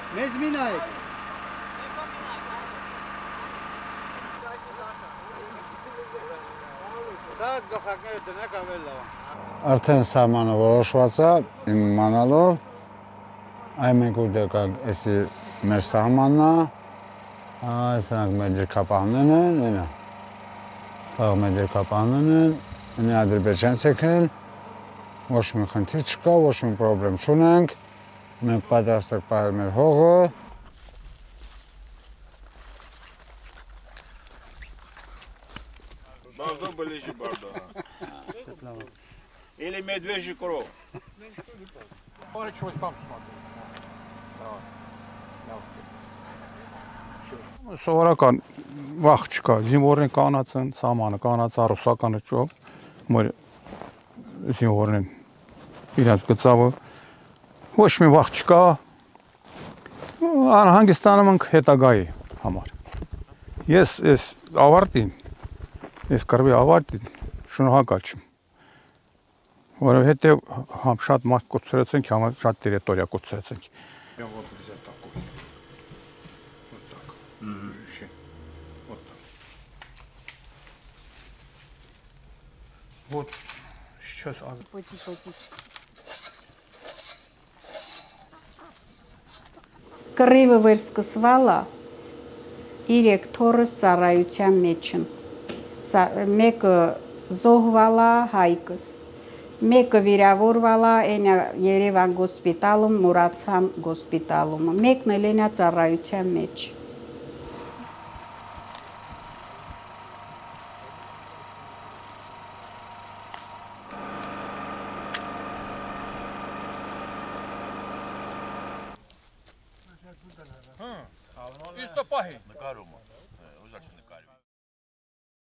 Մեզ մի նայեք։ Սա գլխակները տնեք ավելի լավ։ Արդեն սահմանը որոշված է իմ իմանալով, այ մենք ուտել կանք էսի մեր սահմանն է, այս նրանք մեր ջրկապահներն են, ինը, սաղ մեր ջրկապահներն են, ինի ադրբեջանցիք են, ոչ մի խնդիր չկա, ոչ մի պրոբլեմ չունենք, մենք պատրաստ ենք պահել մեր հողը, Должно ближе бордо. Или медвежий кров. Смотри, чего там смотри. Սովորական վախ չկա, զինվորին կանած են, սամանը կանած, ռուսականը ճով, մեր զինվորին իրենց գծավը, ոչ մի վախ չկա, անհանգստանում ենք հետագայի համար։ Ես ես ավարտին, ես կրվի ավարտին, շնորհակալ չեմ, որովհետև համ շատ մարդ կոծրեցենք, համ շատ տերիտորիա կոծրեցենք։ Вот сейчас. Կռիվը վերսկսվալա 3 թորս ծառայության մեջ են։ Մեկը զոհվալա Հայկս, մեկը վիրավորվալա Երևան գոսպիտալում, Մուրացհան գոսպիտալում, մեկն էլ էնա ծառայության մեջ։ Isto pahi. Karuma.